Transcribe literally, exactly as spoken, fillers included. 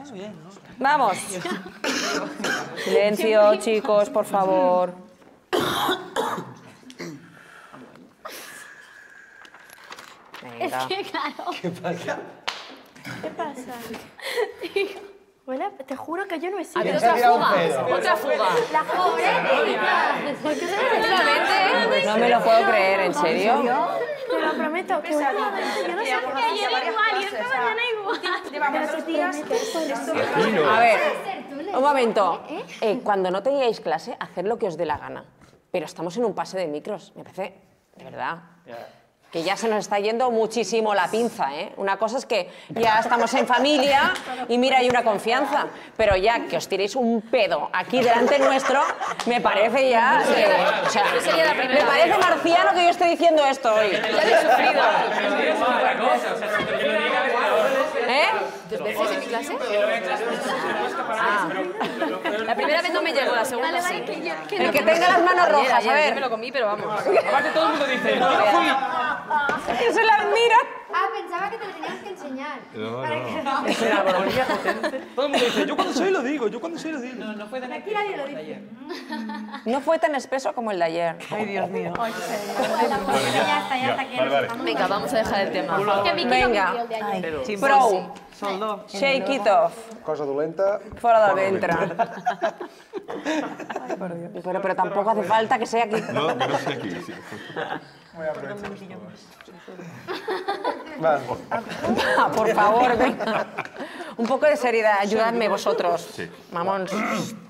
Vamos. Silencio, chicos, por favor. Venga. Es que, claro. ¿Qué pasa? ¿Qué pasa? Hola, te juro que yo no he sido. Otra fuga. Otra fuga. La joven. ¿Por qué se No me lo puedo creer, ¿en serio? Te lo prometo. Que últimamente yo no sé por qué ayer igual y esta mañana igual. Llevamos días. A ver, un momento. Eh, cuando no tengáis clase, haced lo que os dé la gana. Pero estamos en un pase de micros. Me parece, de verdad, que ya se nos está yendo muchísimo la pinza, ¿eh? Una cosa es que ya estamos en familia y mira, hay una confianza. Pero ya que os tiréis un pedo aquí delante nuestro, me parece ya... Eh, o sea, me parece marciano que yo esté diciendo esto hoy. Ya lo he sufrido. ¿Eh? ¿Dos veces en mi clase? Ah. La primera vez no me llegó, la segunda sí. El que tenga las manos rojas, a Ayer ver. yo me lo comí, pero vamos. Aparte todo el mundo dice, no, no fui. Que se las mira. Ah, pensaba que te lo teníamos que enseñar. No, no. Es una bromilla potente. Todo el mundo dice, yo cuando soy lo digo, yo cuando soy lo digo. No fue tan Aquí nadie lo dice. No fue tan espeso como el de ayer. Ay, Dios mío. Ya está, ya está. Vale, vale. Venga, vamos a dejar el tema. Venga. Ay, Prou. Soldó. Shake it off. Cosa dolenta. Fora del ventre. Pero, pero tampoco hace falta que sea aquí. No, que no sé aquí. Sí. Voy a aprovechar esto. Vale. Ah, por favor, venga. Un poco de seriedad, ayudadme vosotros. Sí. Mamón.